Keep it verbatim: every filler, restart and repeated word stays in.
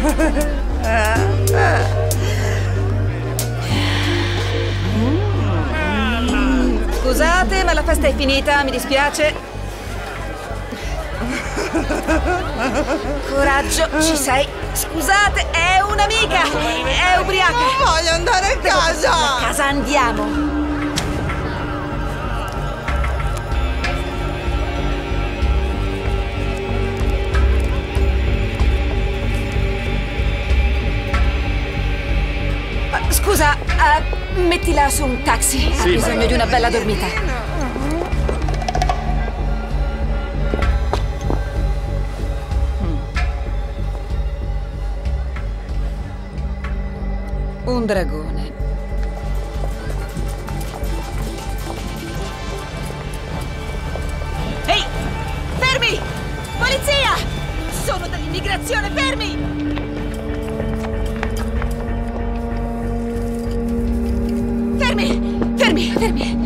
Scusate, ma la festa è finita, mi dispiace. Coraggio, ci sei. Scusate, è un'amica, è ubriaca. Non voglio andare a casa. A casa andiamo. Scusa, uh, mettila su un taxi. Ha Sì, bisogno ma... di una bella dormita. Mm. Un dragone. Ehi! Fermi! Polizia! Sono dall'immigrazione, fermi! Fermi! Fermi! Fermi!